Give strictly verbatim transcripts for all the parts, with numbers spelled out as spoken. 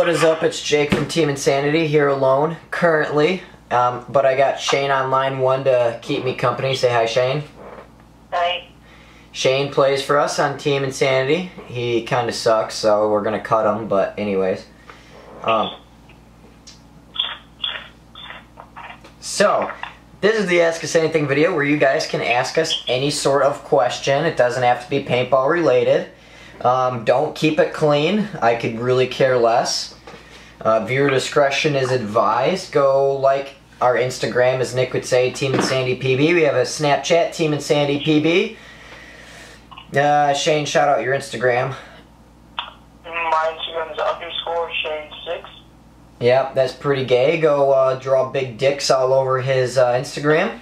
What is up? It's Jake from Team Insanity here alone currently, um, but I got Shane on line one to keep me company. Say hi, Shane. Hi. Shane plays for us on Team Insanity. He kind of sucks, so we're gonna cut him. But anyways, um, so this is the Ask Us Anything video where you guys can ask us any sort of question. It doesn't have to be paintball related. Um, don't keep it clean. I could really care less. Uh, viewer discretion is advised. Go like our Instagram, as Nick would say, Team Insanity P B. We have a Snapchat, Team Insanity P B. Uh, Shane, shout out your Instagram. My Instagram is underscore Shane six. Yep, that's pretty gay. Go uh, draw big dicks all over his uh, Instagram.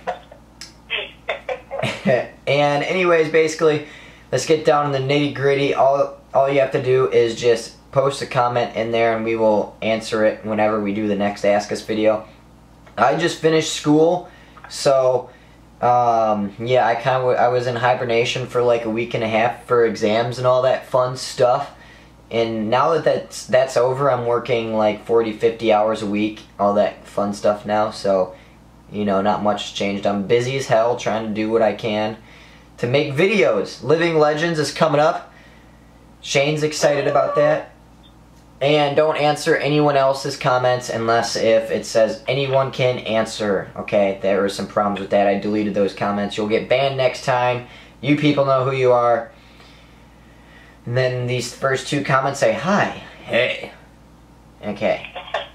And anyways, basically, let's get down to the nitty gritty. All, all you have to do is just post a comment in there and we will answer it whenever we do the next Ask Us video. I just finished school, so um, yeah, I kind of I was in hibernation for like a week and a half for exams and all that fun stuff. And now that that's, that's over, I'm working like forty, fifty hours a week, all that fun stuff now. So, you know, not much has changed. I'm busy as hell trying to do what I can to make videos. Living Legends is coming up. Shane's excited about that. And don't answer anyone else's comments unless if it says anyone can answer. Okay, there were some problems with that. I deleted those comments. You'll get banned next time. You people know who you are. And then these first two comments say, hi, hey. Okay.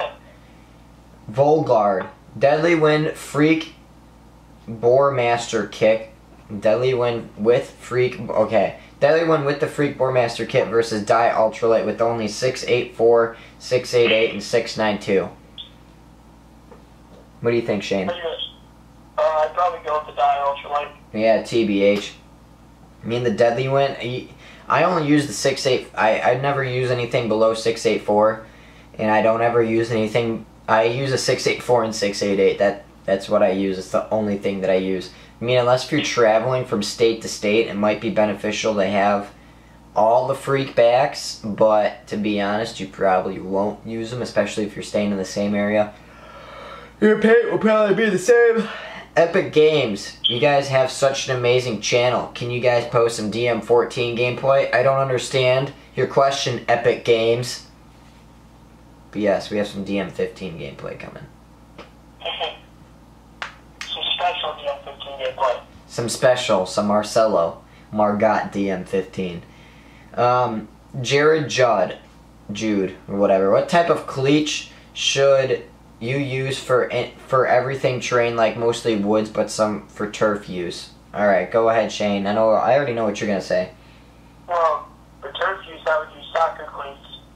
Volgard. Deadly Wind Freak Bore Master Kick. Deadly Wind with Freak, okay. Deadly Wind with the Freak Bore Master Kit versus Die Ultralight with only six eight four, six eight eight, and six nine two. What do you think, Shane? Uh, I'd probably go with the Die Ultralight. Yeah, T B H. I mean, the Deadly Wind, I only use the six eight, I, I never use anything below six eight four, and I don't ever use anything, I use a six eight four and six eight eight, that, that's what I use, it's the only thing that I use. I mean, unless if you're traveling from state to state, it might be beneficial to have all the freak backs, but to be honest, you probably won't use them, especially if you're staying in the same area. Your paint will probably be the same. Epic Games, you guys have such an amazing channel. Can you guys post some D M fourteen gameplay? I don't understand your question, Epic Games. But yes, we have some D M fifteen gameplay coming. Some special D M fifteen gameplay. Some special, some Marcelo. Margot D M fifteen. Um, Jared Judd, Jude, or whatever. What type of cleach should you use for for everything terrain, like mostly woods, but some for turf use? All right, go ahead, Shane. I know I already know what you're gonna say. Well, for turf use, I would use soccer cleats.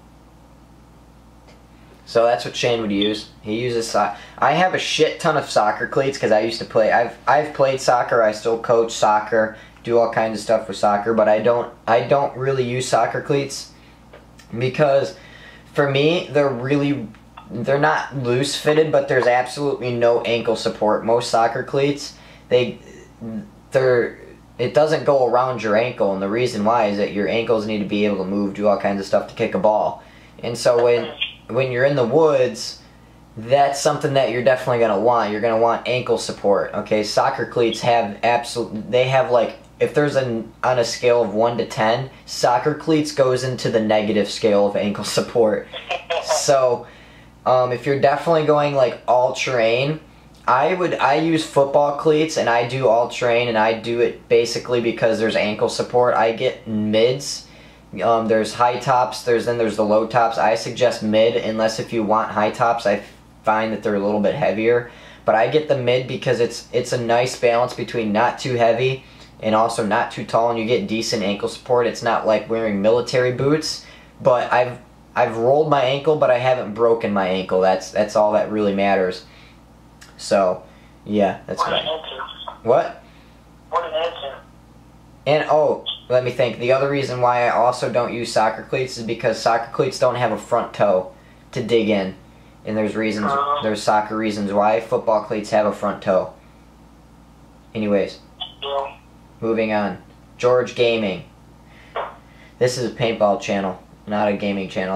So that's what Shane would use. He uses soccer. I have a shit ton of soccer cleats because I used to play. I've I've played soccer. I still coach soccer, do all kinds of stuff for soccer, but I don't I don't really use soccer cleats because for me they're really. They're not loose fitted, but there's absolutely no ankle support. Most soccer cleats, they, they're, it doesn't go around your ankle, and the reason why is that your ankles need to be able to move, do all kinds of stuff to kick a ball. And so when, when you're in the woods, that's something that you're definitely going to want. You're going to want ankle support, okay? Soccer cleats have absolute, they have like, if there's an, on a scale of one to ten, soccer cleats goes into the negative scale of ankle support. So, Um, if you're definitely going like all terrain, I would I use football cleats and I do all terrain, and I do it basically because there's ankle support. I get mids. Um, there's high tops. There's then there's the low tops. I suggest mid unless if you want high tops. I find that they're a little bit heavier, but I get the mid because it's it's a nice balance between not too heavy and also not too tall, and you get decent ankle support. It's not like wearing military boots, but I've I've rolled my ankle, but I haven't broken my ankle. That's that's all that really matters. So, yeah, that's what. right. An answer. What? What an answer. And, oh, let me think. The other reason why I also don't use soccer cleats is because soccer cleats don't have a front toe to dig in. And there's reasons, Uh, there's soccer reasons why football cleats have a front toe. Anyways, yeah. moving on. George Gaming. This is a paintball channel, not a gaming channel.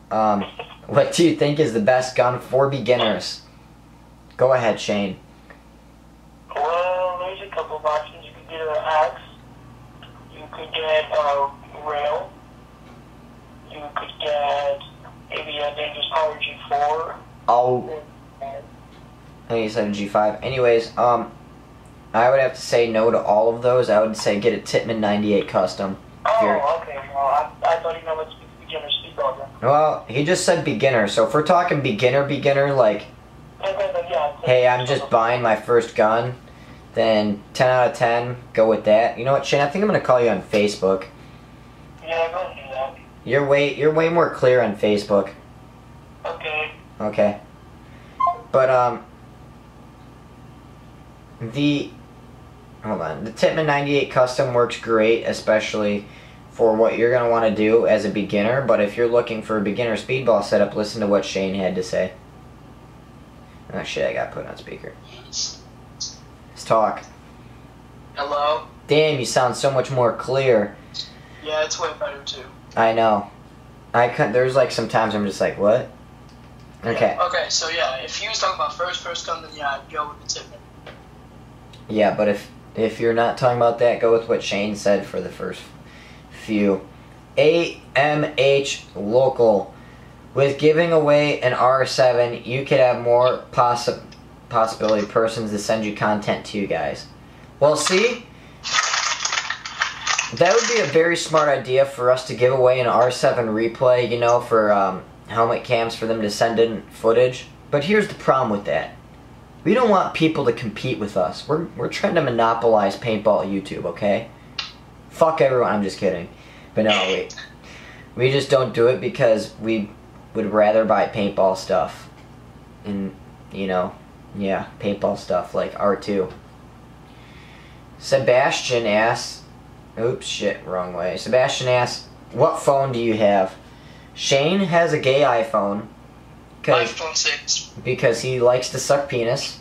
Um, what do you think is the best gun for beginners? Go ahead, Shane. Well, there's a couple of options. You could get an axe. You could get a rail. You could get maybe a Dangerous Power G four. Oh, I think you said a G five. Anyways, um, I would have to say no to all of those. I would say get a Tippmann ninety-eight Custom. Oh, okay. Well, I, I thought he meant beginner speedball then. Well, he just said beginner, so if we're talking beginner, beginner, like, Okay, then, yeah, hey, I'm just buying my first gun, then ten out of ten, go with that. You know what, Shane, I think I'm going to call you on Facebook. Yeah, go ahead and do that. You're way, you're way more clear on Facebook. Okay. Okay. But, um, the, hold on, the Tippmann ninety-eight Custom works great, especially for what you're going to want to do as a beginner, but if you're looking for a beginner speedball setup, listen to what Shane had to say. Oh shit, I got put on speaker. Let's talk. Hello? Damn, you sound so much more clear. Yeah, it's way better too. I know. I could, there's like sometimes I'm just like, what? Okay. Yeah, okay, so yeah, if he was talking about first, first gun, then yeah, I'd go with the Tippmann. Yeah, but if if you're not talking about that, go with what Shane said for the first few. A M H Local. With giving away an R seven, you could have more possi possibility persons to send you content to you guys. Well, see? That would be a very smart idea for us to give away an R seven replay, you know, for um, helmet cams for them to send in footage. But here's the problem with that. We don't want people to compete with us. We're, we're trying to monopolize paintball YouTube, okay? Fuck everyone, I'm just kidding. But no, we, we just don't do it because we would rather buy paintball stuff. And, you know, yeah, paintball stuff like R two. Sebastian asks, oops, shit, wrong way. Sebastian asks, what phone do you have? Shane has a gay iPhone. iPhone six. Because he likes to suck penis.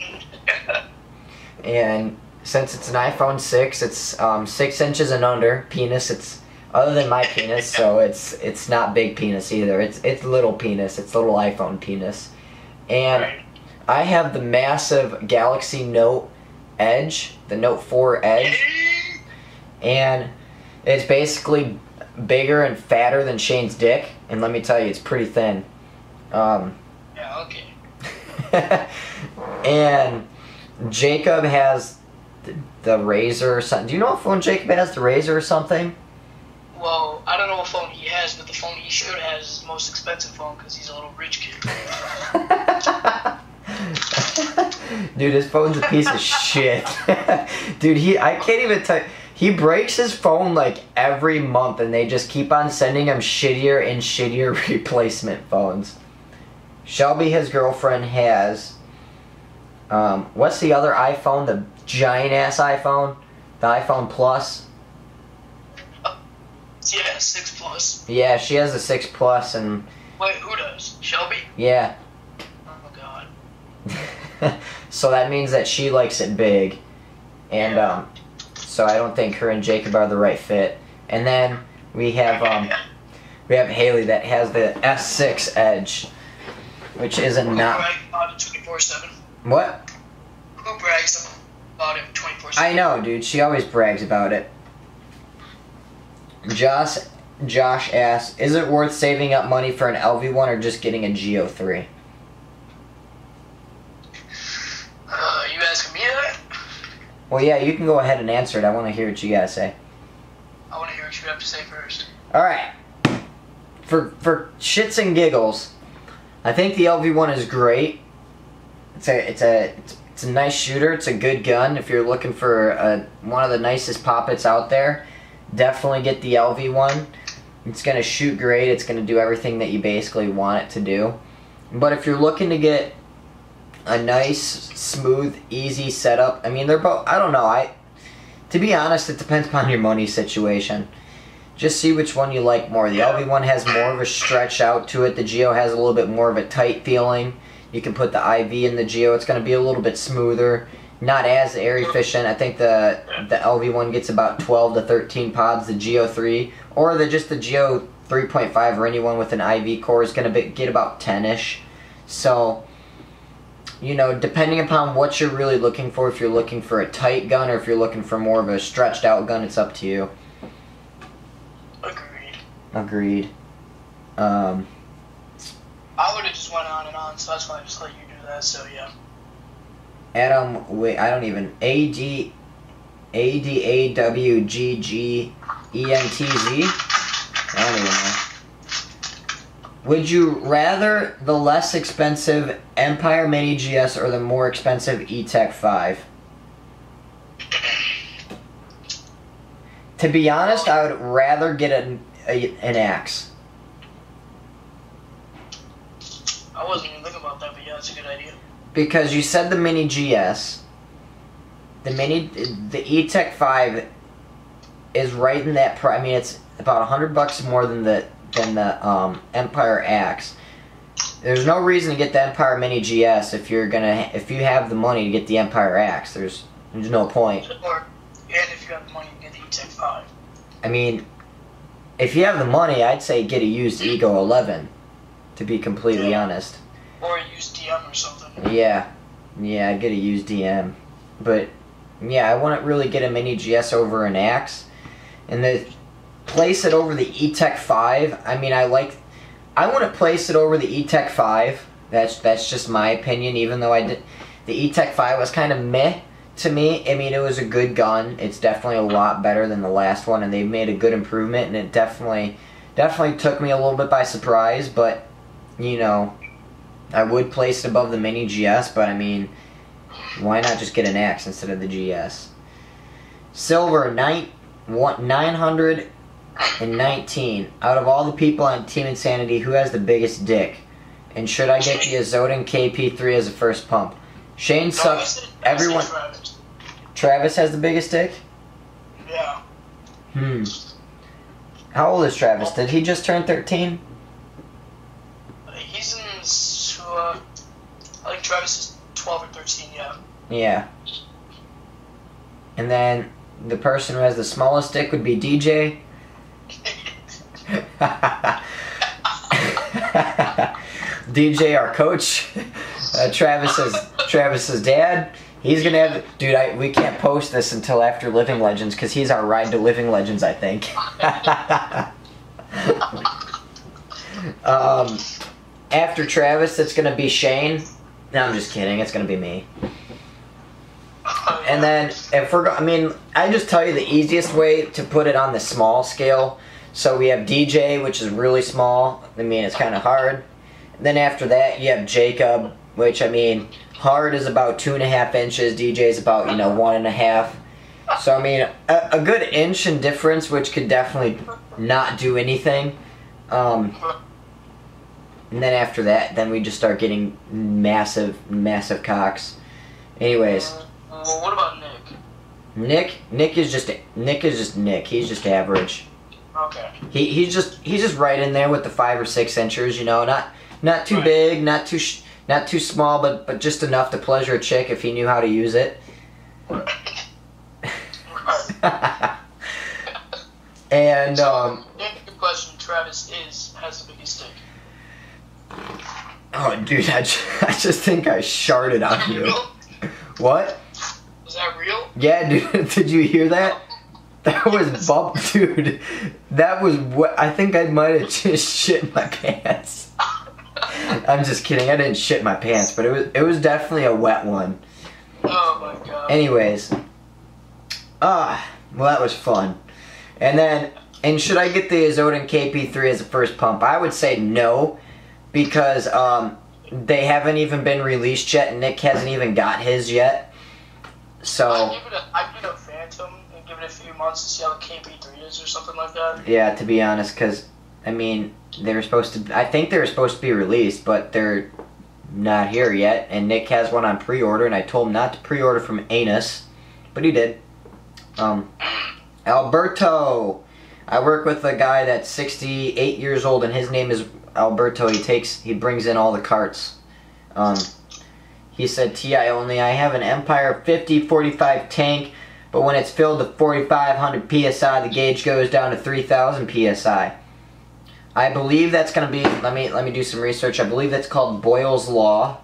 And since it's an iPhone six, it's um, six inches and under penis. It's other than my penis, so it's it's not big penis either. It's it's little penis. It's little iPhone penis. And Right. I have the massive Galaxy Note Edge, the Note four Edge, and it's basically bigger and fatter than Shane's dick. And let me tell you, it's pretty thin. Um, Yeah, okay. and Jacob has the, the Razor or something. Do you know what phone Jacob has? The Razor or something? Well, I don't know what phone he has, but the phone he should have is his most expensive phone because he's a little rich kid. Dude, his phone's a piece of shit. Dude, he I can't even tell. He breaks his phone like every month, and they just keep on sending him shittier and shittier replacement phones. Shelby, his girlfriend, has. Um, what's the other iPhone? The giant ass iPhone, the iPhone Plus. Yeah, six plus. Yeah, she has a six Plus, and Wait, who does? Shelby? yeah. Oh god. So that means that she likes it big, and um, so I don't think her and Jacob are the right fit. And then we have um, we have Haley that has the S six Edge, which is a Who not brags about it twenty-four seven? what Who brags about it twenty-four seven? I know, dude. She always brags about it. Josh Josh asks, is it worth saving up money for an L V one or just getting a G O three? Uh, you asking me that? Well, yeah, you can go ahead and answer it. I want to hear what you gotta say. I want to hear what you have to say first. All right. For for shits and giggles, I think the L V one is great. It's a it's a it's, it's a nice shooter. It's a good gun. If you're looking for a, one of the nicest poppets out there, definitely get the L V one. It's gonna shoot great. It's gonna do everything that you basically want it to do. But if you're looking to get a nice, smooth, easy setup, I mean, they're both. I don't know. I to be honest, it depends upon your money situation. Just see which one you like more. The L V one has more of a stretch out to it. The Geo has a little bit more of a tight feeling. You can put the I V in the Geo. It's going to be a little bit smoother. Not as air efficient. I think the the L V one gets about twelve to thirteen pods. The Geo three, or the just the Geo three point five or anyone with an I V core is going to get about ten-ish. So, you know, depending upon what you're really looking for, if you're looking for a tight gun or if you're looking for more of a stretched out gun, it's up to you. Agreed. Agreed. Um, I would have just went on and on, so that's why I just let you do that, so yeah. Adam, wait, I don't even, A D, A D A W G G E N T Z? I don't even know. Would you rather the less expensive Empire Mini G S or the more expensive E-Tech five? To be honest, I would rather get an, a, an Axe. I wasn't even thinking about that, but yeah, that's a good idea. Because you said the Mini G S. The Mini, the E-Tech five is right in that price. I mean, it's about a hundred bucks more than the than the um, Empire Axe. There's no reason to get the Empire Mini G S if you're gonna if you have the money to get the Empire Axe. There's there's no point. Or, and if you have the money to get the E-Tech five. I mean, if you have the money, I'd say get a used Ego eleven. To be completely yeah. honest. Or use D M or something. Yeah, yeah, I'd get a used D M. But yeah, I wouldn't really get a Mini G S over an Axe. And the place it over the E-Tech five. I mean, I like. I wouldn't place it over the E-Tech five. That's that's just my opinion. Even though I did, the E-Tech five was kind of meh to me. I mean, it was a good gun. It's definitely a lot better than the last one, and they've made a good improvement. And it definitely, definitely took me a little bit by surprise. But you know, I would place it above the Mini G S. But I mean, why not just get an Axe instead of the G S? Silver nine one nine hundred. And nineteen. Out of all the people on Team Insanity, who has the biggest dick? And should I get the Azotin K P three as a first pump? Shane sucks. Everyone. Travis. Travis has the biggest dick? Yeah. Hmm. How old is Travis? Did he just turn thirteen? He's in. Uh, I think Travis is twelve or thirteen, yeah. Yeah. And then the person who has the smallest dick would be D J. D J, our coach, uh, Travis's Travis's dad. He's gonna have, dude. I we can't post this until after Living Legends because he's our ride to Living Legends, I think. um, after Travis, it's gonna be Shane. No, I'm just kidding. It's gonna be me. And then if we're, go I mean, I just tell you the easiest way to put it on the small scale. So we have D J, which is really small. I mean, it's kind of hard. And then after that, you have Jacob, which, I mean, hard is about two and a half inches. D J is about, you know, one and a half. So, I mean, a, a good inch in difference, which could definitely not do anything. Um, and then after that, then we just start getting massive, massive cocks. Anyways. Well, what about Nick? Nick, Nick is just, Nick is just Nick. He's just average. Okay. He he's just he's just right in there with the five or six inchers, you know, not not too right. big, not too sh not too small, but but just enough to pleasure a chick if he knew how to use it. And um. Good question. Travis is has the biggest dick. Oh, dude, I just, I just think I sharted on you. Real? What? Is that real? Yeah, dude. Did you hear that? That was bump, dude. That was what I think I might have just shit my pants. I'm just kidding. I didn't shit my pants, but it was it was definitely a wet one. Oh my god. Anyways, ah, well that was fun. And then, and should I get the Azotin K P three as a first pump? I would say no, because um they haven't even been released yet, and Nick hasn't even got his yet. So. I'd give it a, I'd give it a Phantom. Give it a few months to see how the K P three is or something like that. Yeah, to be honest, because, I mean, they were supposed to, I think they were supposed to be released, but they're not here yet, and Nick has one on pre-order, and I told him not to pre-order from Anus, but he did. Um, Alberto. I work with a guy that's sixty-eight years old, and his name is Alberto. He takes, he brings in all the carts. Um, he said, T I only, I have an Empire fifty forty-five tank, but when it's filled to forty-five hundred P S I, the gauge goes down to three thousand P S I. I believe that's gonna be. Let me let me do some research. I believe that's called Boyle's Law.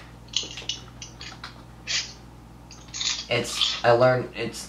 It's. I learned. It's.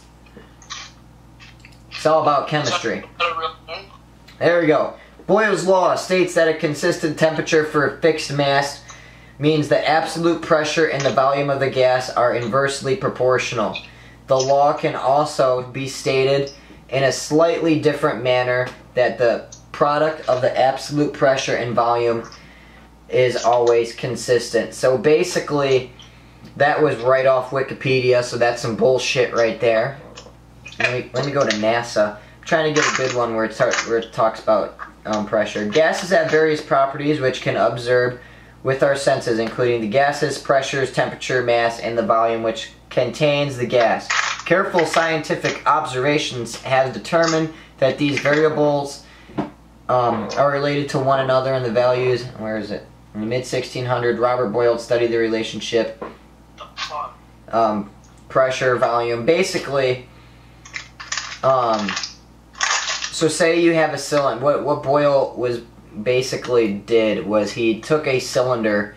It's all about chemistry. There we go. Boyle's Law states that a consistent temperature for a fixed mass means the absolute pressure and the volume of the gas are inversely proportional. The law can also be stated in a slightly different manner that the product of the absolute pressure and volume is always consistent. So basically, that was right off Wikipedia, so that's some bullshit right there. Let me, let me go to NASA. I'm trying to get a good one where it, start, where it talks about um, pressure. Gases have various properties which can observe with our senses, including the gases, pressures, temperature, mass, and the volume which contains the gas. Careful scientific observations have determined that these variables um, are related to one another, and the values, where is it? In the mid sixteen hundreds, Robert Boyle studied the relationship um, pressure, volume. Basically, um, so say you have a cylinder. What, what Boyle was basically did was he took a cylinder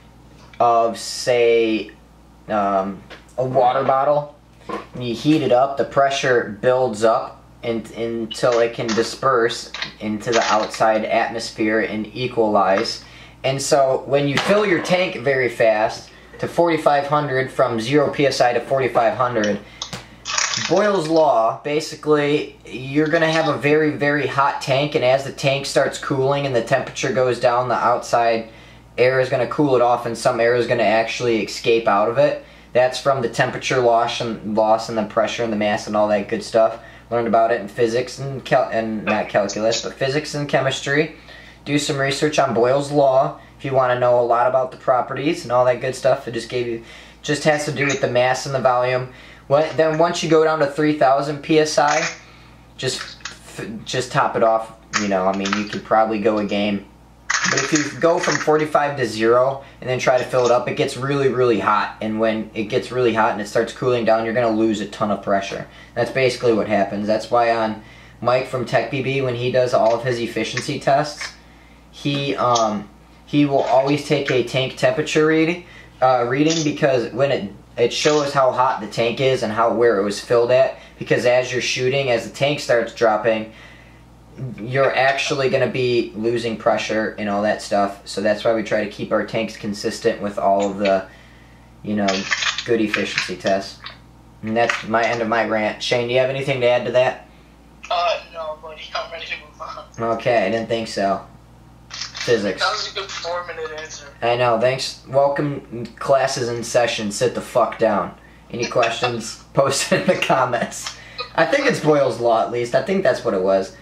of, say, um, a water bottle, and you heat it up, the pressure builds up in, until it can disperse into the outside atmosphere and equalize. And so when you fill your tank very fast to forty-five hundred, from zero P S I to forty-five hundred, Boyle's Law, basically, you're going to have a very, very hot tank, and as the tank starts cooling and the temperature goes down, the outside air is going to cool it off, and some air is going to actually escape out of it. That's from the temperature loss and loss and the pressure and the mass and all that good stuff. Learned about it in physics and, cal and not calculus, but physics and chemistry. Do some research on Boyle's Law if you want to know a lot about the properties and all that good stuff. It just gave you, just has to do with the mass and the volume. When, then once you go down to three thousand P S I, just just top it off. You know, I mean, you could probably go a game. But if you go from forty-five to zero and then try to fill it up, it gets really, really hot. And when it gets really hot and it starts cooling down, you're going to lose a ton of pressure. That's basically what happens. That's why on Mike from TechBB, when he does all of his efficiency tests, he um, he will always take a tank temperature reading, uh, reading because when it It shows how hot the tank is and how where it was filled at, because as you're shooting, as the tank starts dropping, you're actually going to be losing pressure and all that stuff. So that's why we try to keep our tanks consistent with all of the, you know, good efficiency tests. And that's my end of my rant. Shane, do you have anything to add to that? Uh, no, buddy. I'm ready to move on. Okay, I didn't think so. Physics. That was a good four-minute answer. I know, thanks. Welcome, classes in session. Sit the fuck down. Any questions? Post it in the comments. I think it's Boyle's Law, at least. I think that's what it was.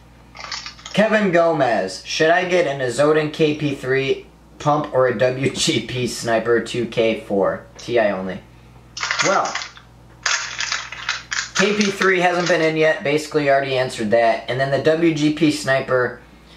Kevin Gomez. Should I get an Azotin K P three pump or a W G P Sniper two K four? T I only. Well, K P three hasn't been in yet. Basically, already answered that. And then the W G P Sniper...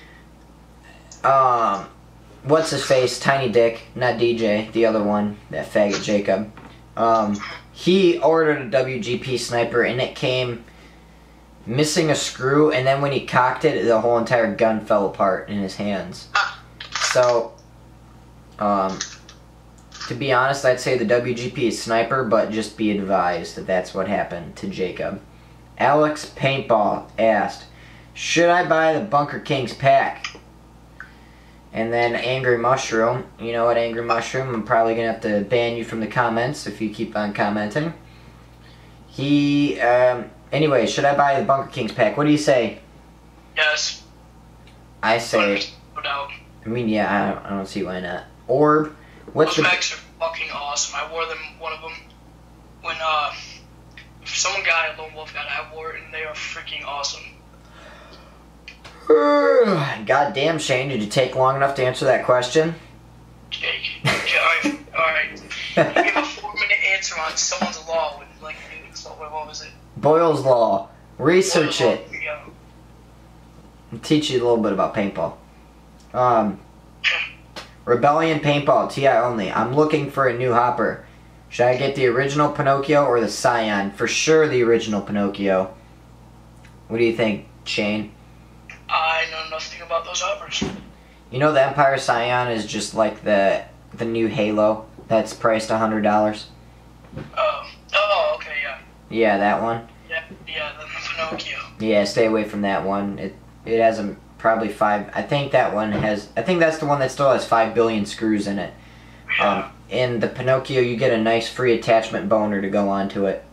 Um, what's his face? Tiny Dick, not D J, the other one, that faggot Jacob. Um, he ordered a W G P Sniper and it came missing a screw, and then when he cocked it, the whole entire gun fell apart in his hands. So, um, to be honest, I'd say the W G P is Sniper, but just be advised that that's what happened to Jacob. Alex Paintball asked, should I buy the Bunker Kings pack? And then Angry Mushroom, you know what, Angry Mushroom, I'm probably going to have to ban you from the comments if you keep on commenting. He, um, anyway, should I buy the Bunker Kings pack? What do you say? Yes. I say, No doubt. I mean, yeah, I don't, I don't see why not. Orb, what's Those the... packs are fucking awesome. I wore them, one of them, when, uh, someone got it, Lone Wolf got it, I wore it, and they are freaking awesome. God damn, Shane, did you take long enough to answer that question? Jake. Alright, alright. You gave a four minute answer on someone's law with, like, so what was it? Boyle's Law. Research Boyle's Law, it. yeah. I'll teach you a little bit about paintball. Um, Rebellion Paintball, T I only. I'm looking for a new hopper. Should I get the original Pinocchio or the Scion? For sure the original Pinocchio. What do you think, Shane? I I know nothing about those hoppers. You know the Empire Scion is just like the the new Halo that's priced a hundred dollars. Oh, oh, okay, yeah. Yeah, that one. Yeah, yeah, the Pinocchio. Yeah, stay away from that one. It it has a probably five. I think that one has. I think that's the one that still has five billion screws in it. Yeah. Um, in the Pinocchio, you get a nice free attachment boner to go onto it.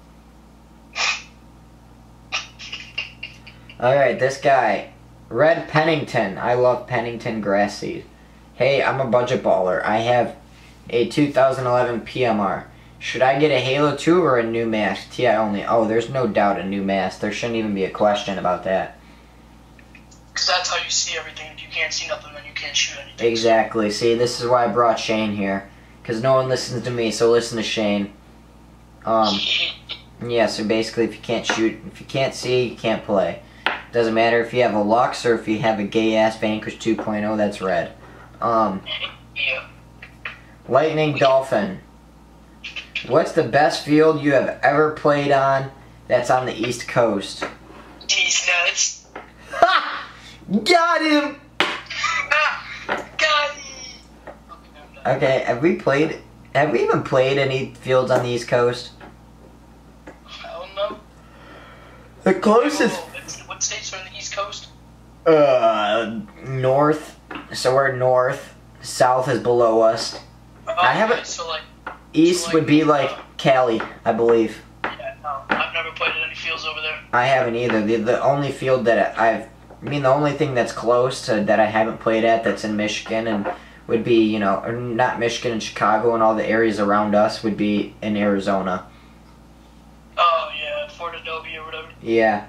All right, this guy, Red Pennington. I love Pennington grass seed. Hey, I'm a budget baller. I have a two thousand eleven P M R. Should I get a Halo two or a new mask? T I only. Oh, there's no doubt a new mask. There shouldn't even be a question about that. Because that's how you see everything. If you can't see nothing, then you can't shoot anything. Exactly. See, this is why I brought Shane here. Because no one listens to me, so listen to Shane. Um, yeah, so basically if you can't shoot, if you can't see, you can't play. Doesn't matter if you have a Lux or if you have a gay-ass Vanquish two point oh, that's red. Um, Yeah. Lightning Dolphin. What's the best field you have ever played on that's on the East Coast? These nuts. Ha! Got him! Ah! Got him! Okay, have we played, have we even played any fields on the East Coast? I don't know. The closest... Oh, what states are on the East Coast? Uh, north. So we're north. South is below us. Oh, I haven't- okay, So like, East so like, would be like uh, Cali, I believe. yeah, no, I've never played at any fields over there. I haven't either. The the only field that I've, I mean, the only thing that's close to that I haven't played at that's in Michigan and would be, you know, or not Michigan and Chicago and all the areas around us would be in Arizona. Oh yeah, Fort Adobe or whatever. Yeah.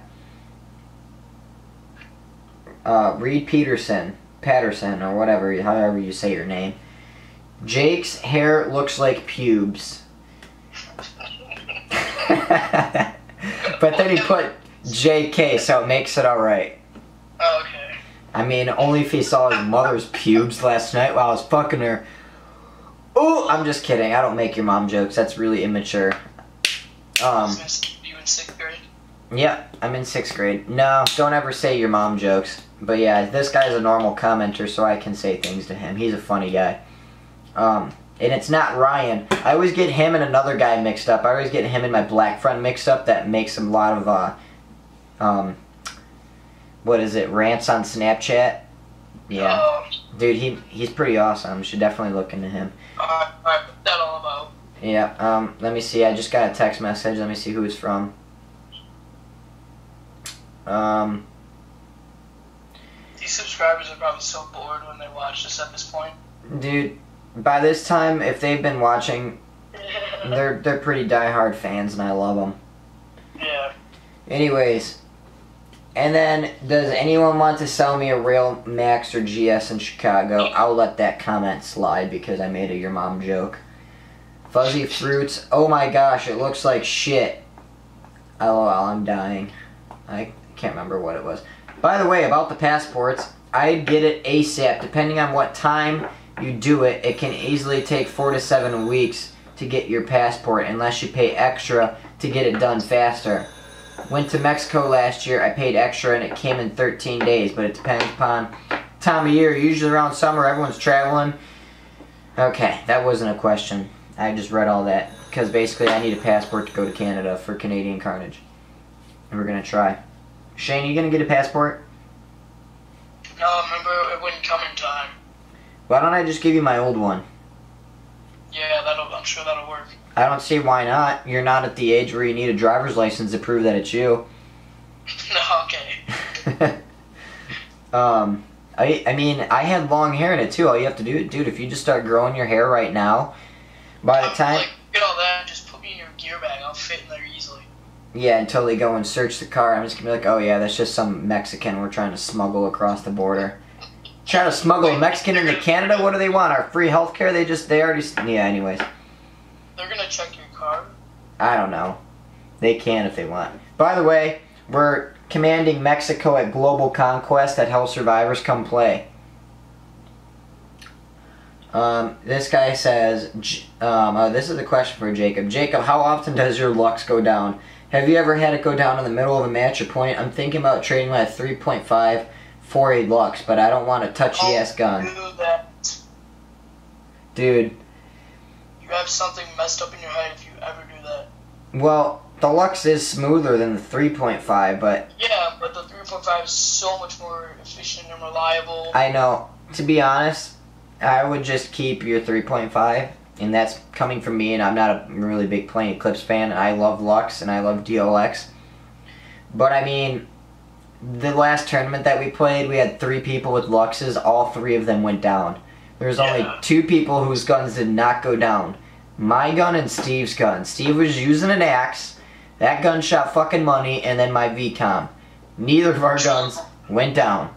Uh, Reed Peterson, Patterson, or whatever, however you say your name. Jake's hair looks like pubes. But then he put J K, so it makes it alright. Oh, okay. I mean, only if he saw his mother's pubes last night while I was fucking her. Ooh, I'm just kidding. I don't make your mom jokes. That's really immature. Um, You in sixth grade? yeah, I'm in sixth grade. No, don't ever say your mom jokes. But yeah, this guy's a normal commenter, so I can say things to him. He's a funny guy. Um, and it's not Ryan. I always get him and another guy mixed up. I always get him and my black friend mixed up. That makes a lot of, uh, um, what is it, rants on Snapchat. Yeah. Uh, Dude, he he's pretty awesome. You should definitely look into him. alright, alright, what's that all about? Yeah, um, let me see. I just got a text message. Let me see who it's from. Um, These subscribers are probably so bored when they watch this at this point. dude, by this time, if they've been watching, they're they're pretty diehard fans, and I love them. Yeah. Anyways, and then, does anyone want to sell me a real Max or G S in Chicago? I'll let that comment slide because I made a your mom joke. Fuzzy Fruits. Oh my gosh, it looks like shit. LOL, I'm dying. I can't remember what it was. By the way, about the passports, I'd get it ASAP. Depending on what time you do it, it can easily take four to seven weeks to get your passport unless you pay extra to get it done faster. Went to Mexico last year, I paid extra and it came in thirteen days, but it depends upon time of year. Usually around summer, everyone's traveling. Okay, that wasn't a question. I just read all that because basically I need a passport to go to Canada for Canadian Carnage. And we're going to try. Shane, you going to get a passport? No, remember, it wouldn't come in time. Why don't I just give you my old one? Yeah, that'll, I'm sure that'll work. I don't see why not. You're not at the age where you need a driver's license to prove that it's you. No, okay. um, I I mean, I had long hair in it too. All you have to do, dude, if you just start growing your hair right now, by the I'm time... Like, get all that, just put me in your gear bag. I'll fit in there easily. Yeah, until they go and search the car, I'm just going to be like, oh yeah, that's just some Mexican we're trying to smuggle across the border. Trying to smuggle a Mexican into Canada? What do they want? Our free healthcare? They just, they already... Yeah, anyways. They're gonna check your car. I don't know. They can if they want. By the way, we're commanding Mexico at Global Conquest at Hell Survivors. Come play. Um, this guy says, J- um, uh, this is a question for Jacob. Jacob, how often does your Lux go down? Have you ever had it go down in the middle of a match or point? I'm thinking about trading my three point five for a Lux, but I don't want a touchy ass gun. Do that. Dude. You have something messed up in your head if you ever do that. Well, the Lux is smoother than the three point five, but... Yeah, but the three point five is so much more efficient and reliable. I know. To be honest, I would just keep your three point five, and that's coming from me, and I'm not a really big Playing Eclipse fan, and I love Lux, and I love D L X. But, I mean, the last tournament that we played, we had three people with Luxes. All three of them went down. There was only Yeah. two people whose guns did not go down. My gun and Steve's gun. Steve was using an axe. That gun shot fucking money, and then my V COM. Neither of our guns went down.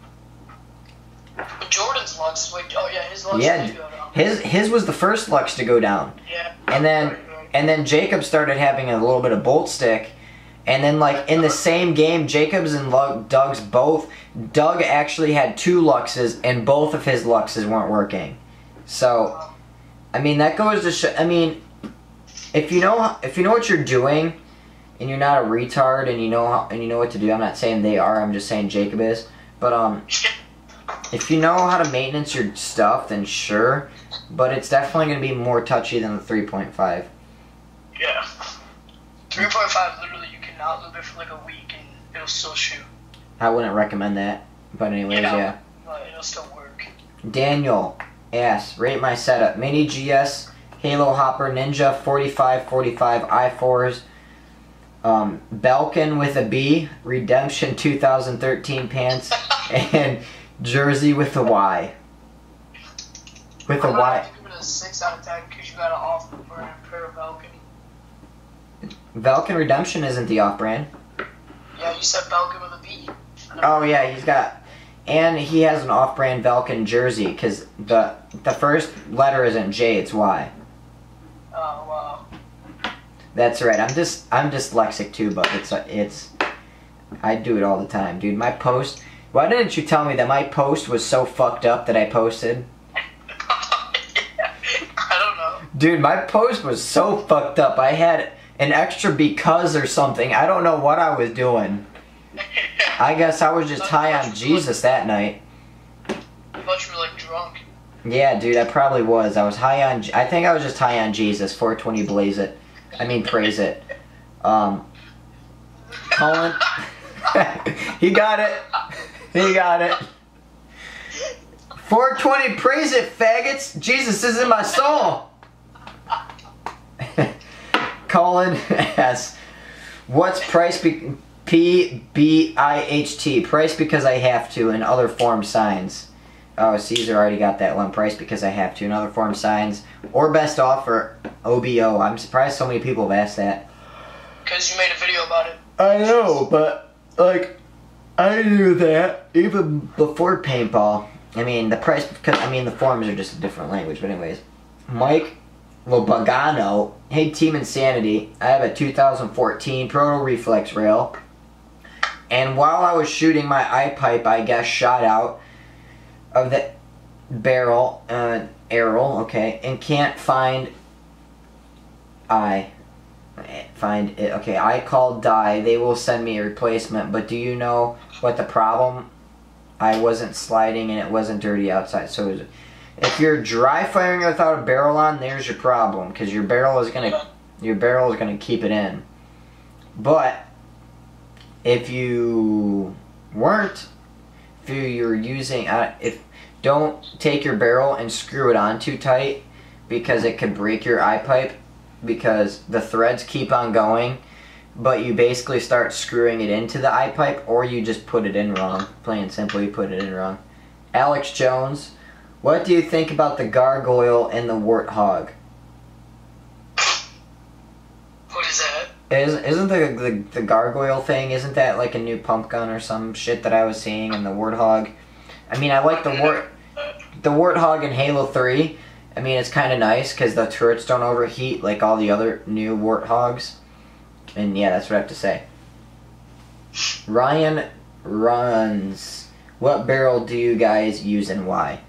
But Jordan's Lux, wait, oh yeah, his Lux Yeah, did go down. his his was the first Lux to go down. Yeah. And then and then Jacob started having a little bit of bolt stick. And then, like, in the same game, Jacob's and Lug, Doug's both... Doug actually had two Luxes, and both of his Luxes weren't working. So, I mean, that goes to show... I mean, if you know if you know what you're doing, and you're not a retard, and you know how, and you know what to do, I'm not saying they are, I'm just saying Jacob is. But, um, if you know how to maintenance your stuff, then sure. But it's definitely going to be more touchy than the three point five. Yeah. three point five, literally, you can outloop it for like a week and it'll still shoot. I wouldn't recommend that. But anyways, You know, yeah. But it'll still work. Daniel asks, rate my setup. Mini G S, Halo Hopper, Ninja, forty-five forty-five I fours, um, Belkin with a B, Redemption two thousand thirteen pants, and Jersey with a Y. With a I'm gonna Y. have to give it a six out of ten because you got an off-brand pair of Belkin. Belkin Redemption isn't the off-brand. Yeah, you said Belkin with a B. Oh yeah, he's got, and he has an off-brand Belkin jersey because the the first letter isn't J, it's Y. Oh, wow. That's right. I'm just I'm dyslexic too, but it's it's I do it all the time, dude. My post. Why didn't you tell me that my post was so fucked up that I posted? I don't know. Dude, my post was so fucked up. I had an extra because or something. I don't know what I was doing. I guess I was just high on Jesus that night. I thought you were like drunk. Yeah, dude, I probably was. I was high on. I think I was just high on Jesus. four twenty blaze it. I mean, praise it. Um, Colin, he got it. He got it. four twenty praise it, faggots. Jesus is in my soul. Colin asks, what's price be P B I H T? Price because I have to, and other form signs. Oh, Caesar already got that one. Price because I have to, and other form signs. Or best offer, O B O. I'm surprised so many people have asked that. Because you made a video about it. I know, but, like, I knew that even before paintball. I mean, the price, because, I mean, the forms are just a different language, but anyways. Mike Lobagano, hey Team Insanity, I have a two thousand fourteen Proto Reflex rail, and while I was shooting my eye pipe, I guess shot out of the barrel, uh, arrow, okay, and can't find I. Find it. Okay, I called die. They will send me a replacement, but do you know what the problem? I wasn't sliding and it wasn't dirty outside. So it was, if you're dry firing without a barrel on, there's your problem, because your barrel is gonna your barrel is gonna keep it in. But if you weren't, if you're using, uh, if don't take your barrel and screw it on too tight, because it could break your eye pipe. Because the threads keep on going, but you basically start screwing it into the eye pipe, or you just put it in wrong. Plain and simple, you put it in wrong. Alex Jones, what do you think about the Gargoyle and the Warthog? What is that? Is, isn't the, the the Gargoyle thing, isn't that like a new pump gun or some shit that I was seeing in the Warthog? I mean, I like the Wart the Warthog in Halo three. I mean, it's kind of nice because the turrets don't overheat like all the other new Warthogs. And yeah, that's what I have to say. Ryan runs. What barrel do you guys use and why?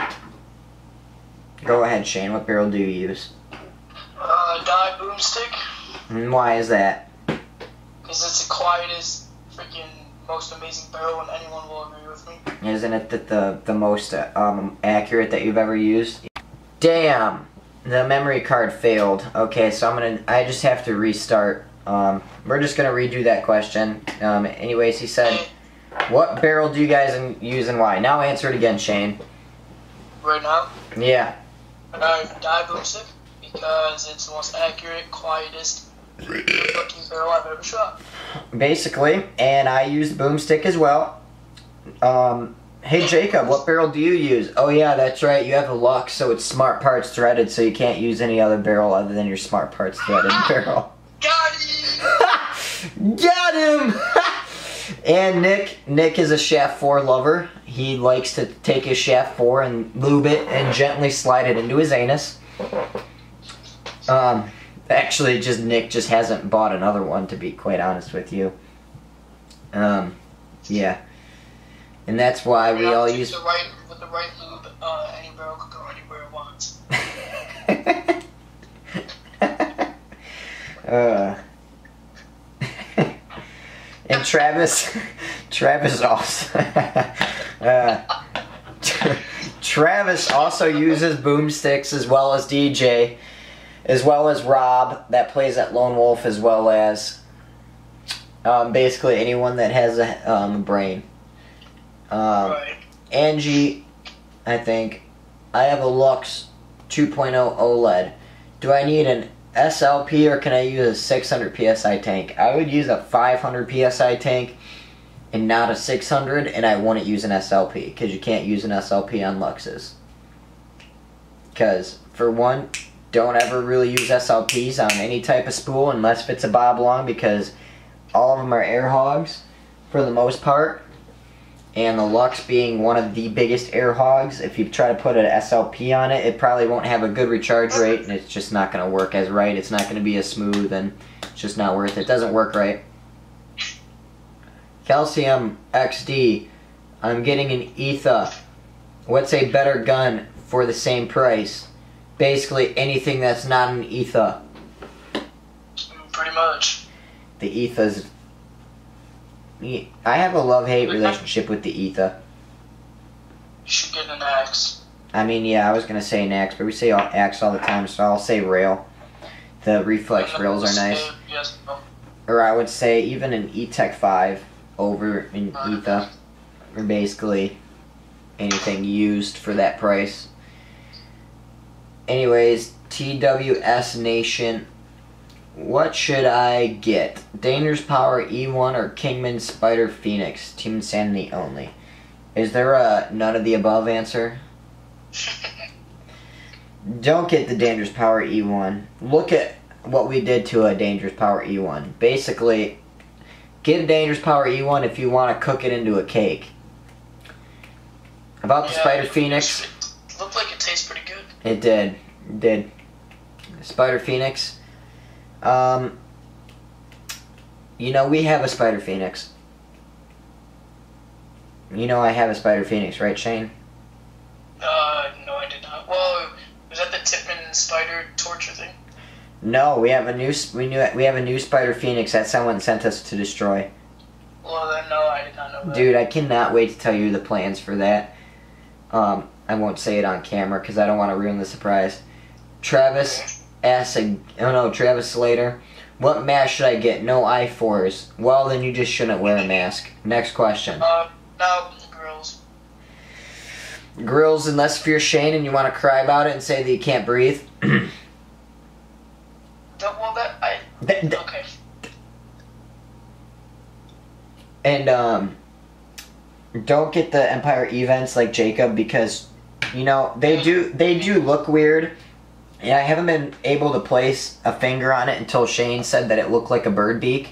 Go ahead, Shane. What barrel do you use? Uh, die boomstick. And why is that? Because it's the quietest freaking most amazing barrel, and anyone will agree with me. Isn't it the the, the most uh, um, accurate that you've ever used? Damn, the memory card failed. Okay, so I'm gonna. I just have to restart. Um, we're just gonna redo that question. Um, anyways, he said, "What barrel do you guys in, use and why?" Now answer it again, Shane. Right now, Yeah. I die boomstick because it's the most accurate, quietest looking barrel I've ever shot. Basically, and I use boomstick as well. Um, hey Jacob, what barrel do you use? Oh yeah, that's right. You have a Lux, so it's Smart Parts threaded, so you can't use any other barrel other than your Smart Parts threaded barrel. Got him! Got him! And Nick, Nick is a shaft four lover. He likes to take his shaft four and lube it and gently slide it into his anus. Um, actually, just Nick just hasn't bought another one, to be quite honest with you. Um, yeah, and that's why we all use. The right, with the right lube, uh, any barrel could go anywhere it wants. uh. And Travis, Travis also, uh, Travis also uses boomsticks as well as D J, as well as Rob that plays at Lone Wolf, as well as um, basically anyone that has a um, brain. Um, Right. Angie, I think, I have a Lux two point oh OLED. Do I need an S L P or can I use a six hundred P S I tank? I would use a five hundred P S I tank and not a six hundred, and I wouldn't use an S L P because you can't use an S L P on Luxes. Because, for one, don't ever really use S L Ps on any type of spool unless it's a bob long, because all of them are air hogs for the most part. And the Lux being one of the biggest air hogs, if you try to put an S L P on it, it probably won't have a good recharge rate, and it's just not going to work as right. It's not going to be as smooth, and it's just not worth it. It doesn't work right. Calcium X D, I'm getting an E T H A. What's a better gun for the same price? Basically anything that's not an E T H A. Pretty much. The E T H A's... I have a love-hate relationship with the E T H A. You should get an axe. I mean, yeah, I was going to say an axe, but we say all, axe all the time, so I'll say rail. The reflex rails are nice. Yes, no. Or I would say even an E TEC five over an E T H A. Or basically anything used for that price. Anyways, T W S Nation... What should I get? Dangerous Power E one or Kingman Spider Phoenix? Team Insanity only. Is there a none of the above answer? Don't get the Dangerous Power E one. Look at what we did to a Dangerous Power E one. Basically, get a Dangerous Power E one if you want to cook it into a cake. About the Yeah, Spider it- Phoenix. It looked like it tastes pretty good. It did. It did. Spider Phoenix. Um, you know, we have a Spider Phoenix. You know I have a Spider Phoenix, right, Shane? Uh, no, I did not. Well, was that the Tipman spider torture thing? No, we have a new we knew we have a new Spider Phoenix that someone sent us to destroy. Well, then, no, I did not know that. Dude, I cannot wait to tell you the plans for that. Um, I won't say it on camera because I don't want to ruin the surprise. Travis asks, oh no, Travis Slater, what mask should I get? No I fours. Well, then you just shouldn't wear a mask. Next question. Uh, no, grills. Grills, unless if you're Shane and you want to cry about it and say that you can't breathe. Don't, well, that, I, okay. And, um, don't get the Empire events like Jacob because, you know, they do, they do look weird. And I haven't been able to place a finger on it until Shane said that it looked like a bird beak.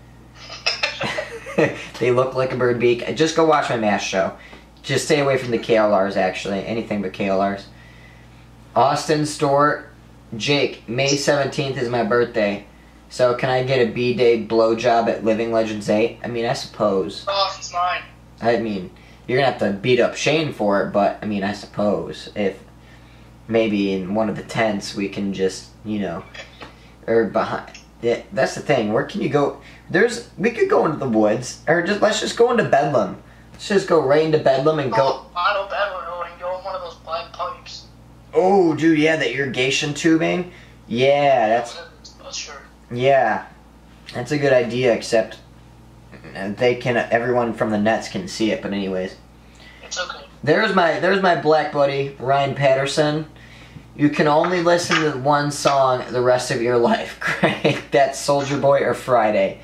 They look like a bird beak. Just go watch my mask show. Just stay away from the K L Rs, actually. Anything but K L Rs. Austin Store. Jake, May seventeenth is my birthday. So can I get a B-Day blowjob at Living Legends eight? I mean, I suppose. Oh, it's mine. I mean, you're going to have to beat up Shane for it, but, I mean, I suppose. If maybe in one of the tents we can just, you know, or behind... Yeah, that's the thing. Where can you go? There's we could go into the woods, or just let's just go into Bedlam. Let's just go right into Bedlam and go. Oh, I know Bedlam and go in one of those black pipes. Oh, dude, yeah, the irrigation tubing. Yeah, that's. That's sure. Yeah, that's a good idea. Except they can. Everyone from the Nets can see it. But anyways, it's okay. There's my there's my black buddy Ryan Patterson. You can only listen to one song the rest of your life. Crank that Soulja Boy or Friday.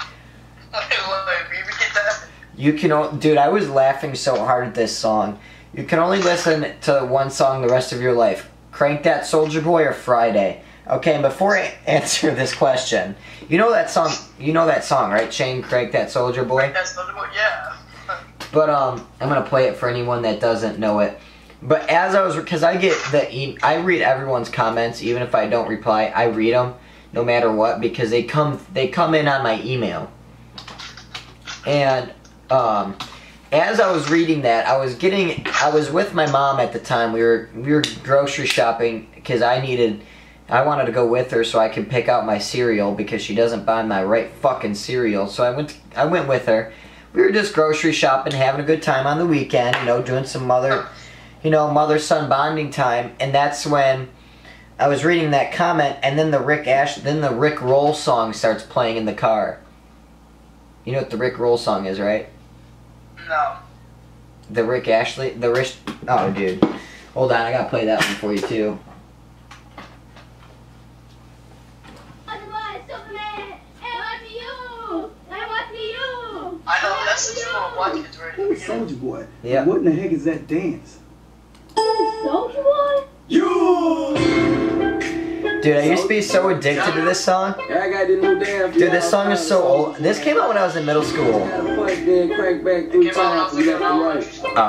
You can, o- dude. I was laughing so hard at this song. You can only listen to one song the rest of your life. Crank that Soulja Boy or Friday. Okay, and before I answer this question, you know that song. You know that song, right? Shane, Crank that Soulja Boy. Crank that Soulja Boy, yeah. But um, I'm gonna play it for anyone that doesn't know it. But as I was, because I get the, e- I read everyone's comments, even if I don't reply, I read them, no matter what, because they come, they come in on my email. And um, as I was reading that, I was getting, I was with my mom at the time. We were, we were grocery shopping because I needed, I wanted to go with her so I could pick out my cereal because she doesn't buy my right fucking cereal. So I went, I went with her. We were just grocery shopping, having a good time on the weekend, you know, doing some mother. You know, mother-son bonding time, and that's when I was reading that comment, and then the Rick Ash, then the Rick Roll song starts playing in the car. You know what the Rick Roll song is, right? No. The Rick Ashley, the Rick. Oh, dude, hold on, I gotta play that one for you too. I know that's the two black kids right here. Soulja Boy. Yeah. What in the heck is that dance? Soulja Boy? You. Dude, I used to be so addicted to this song. Yeah, I got this new dance. Dude, this song is so old. This came out when I was in middle school. Then crank back three times. We got the right.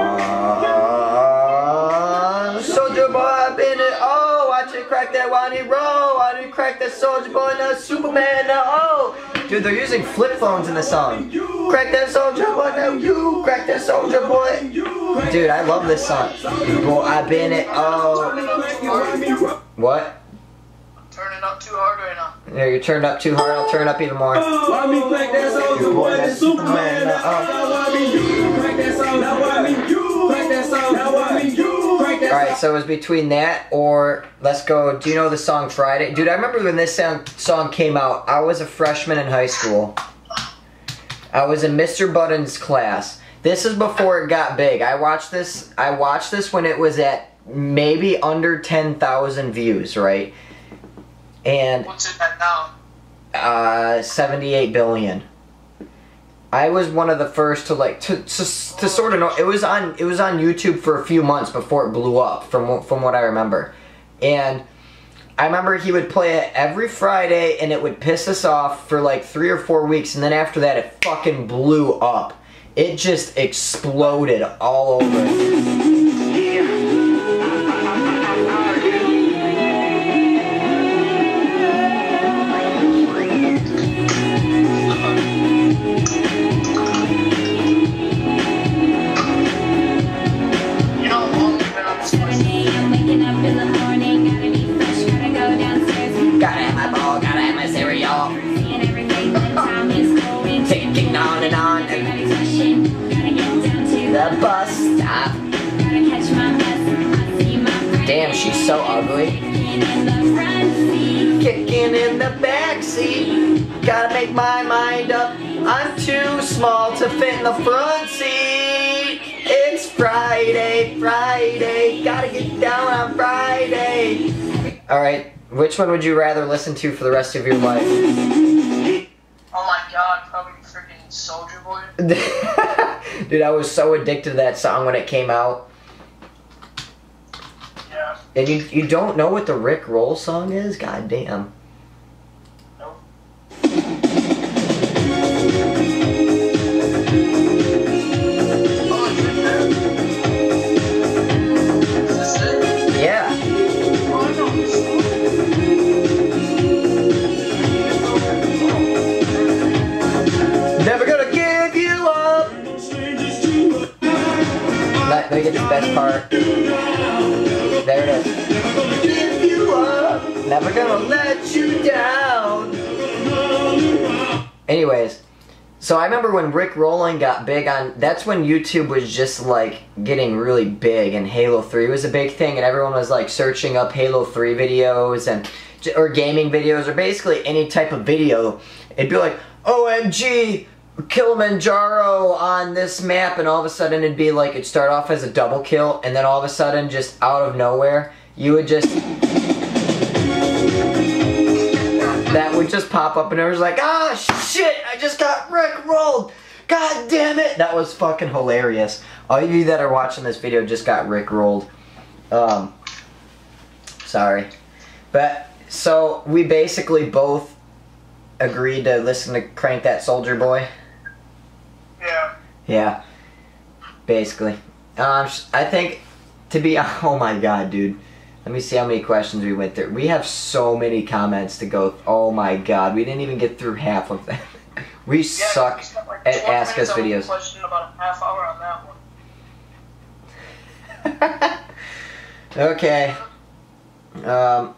Uh, Soulja Boy, I've been it. Oh, watch it crack that whiny roll. Watch it crack that Soulja Boy, now Superman, now oh. Dude, they're using flip phones in the song. Crack that Soulja Boy, now you. Crack that Soulja Boy. Dude, I love this song. Boy, I've been it. Oh. What? Turning up too hard right now. Yeah, you turned up too hard. I'll turn up even more. Why me crack that Soulja Boy, that Superman? Now why me you crack that song? Now why me you crack that song? Now why me you crack that song? Alright, so it was between that or let's go. Do you know the song Friday? Dude, I remember when this song, song came out. I was a freshman in high school. I was in Mister Button's class. This is before it got big. I watched this. I watched this when it was at maybe under ten thousand views, right? And What's it at now? uh, seventy-eight billion. I was one of the first to like to, to to sort of know. It was on it was on YouTube for a few months before it blew up, from from what I remember. And I remember he would play it every Friday, and it would piss us off for like three or four weeks, and then after that, it fucking blew up. It just exploded all over. Gotta have my ball, gotta have my cereal. Taking on and on and the bus stop. Damn, she's so ugly. Kicking in the backseat. Gotta make my mind up. I'm too small to fit in the front seat. It's Friday, Friday. Gotta get down on Friday. Alright. Which one would you rather listen to for the rest of your life? Oh my god, probably freaking Soulja Boy. Dude, I was so addicted to that song when it came out. Yeah. And you you don't know what the Rick Roll song is? God damn. Nope. Is this it? Yeah. Oh, I know this song. Never gonna give you up. Let, let me get the best part. There it is. Never gonna give you up. Never gonna let you down. anyways, so I remember when Rick Rolling got big on, that's when YouTube was just like getting really big and Halo three was a big thing and everyone was like searching up Halo three videos and or gaming videos or basically any type of video. It'd be like, O M G, Kilimanjaro on this map, and all of a sudden it'd be like, it'd start off as a double kill and then all of a sudden just out of nowhere you would just that would just pop up and it was like, ah shit, I just got Rick rolled, god damn it. That was fucking hilarious. All of you that are watching this video just got Rick rolled. Um sorry. But so we basically both agreed to listen to Crank That Soldier Boy. Yeah. Yeah, basically. Um, I think, to be, oh my god, dude. Let me see how many questions we went through. We have so many comments to go, oh my god, we didn't even get through half of them. We Yeah, suck we spent like at twenty Ask Us minutes on one videos. question, about a half hour on that one. Okay. Um,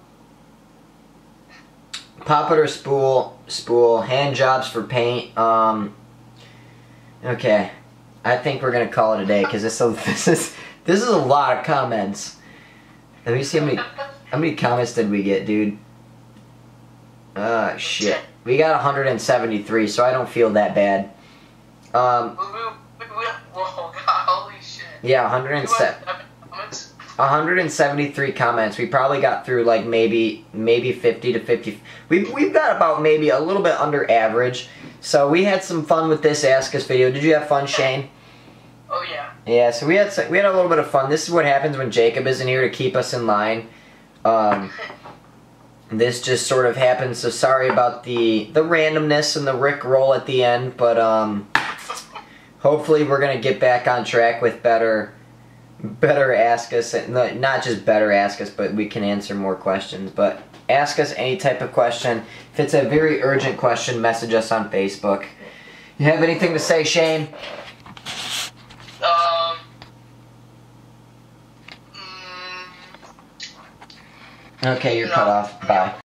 Pop it or spool, spool, hand jobs for paint. Um, okay, I think we're gonna call it a day because this, this is this is a lot of comments. Let me see how many how many comments did we get, dude? Uh, shit, we got one hundred seventy-three, so I don't feel that bad. Um, We, we, we, we, whoa, God, holy shit. yeah, one hundred seven. one hundred seventy-three comments. We probably got through like maybe maybe fifty to fifty. We've, we've got about maybe a little bit under average. So we had some fun with this Ask Us video. Did you have fun, Shane? Oh, yeah. Yeah, so we had some, we had a little bit of fun. This is what happens when Jacob isn't here to keep us in line. Um, this just sort of happens. So sorry about the the randomness and the Rick roll at the end, but um, hopefully we're gonna get back on track with better. Better Ask Us, not just better Ask Us, but we can answer more questions. But ask us any type of question. If it's a very urgent question, message us on Facebook. You have anything to say, Shane? Um. Mm, Okay, you're No. cut off. Bye.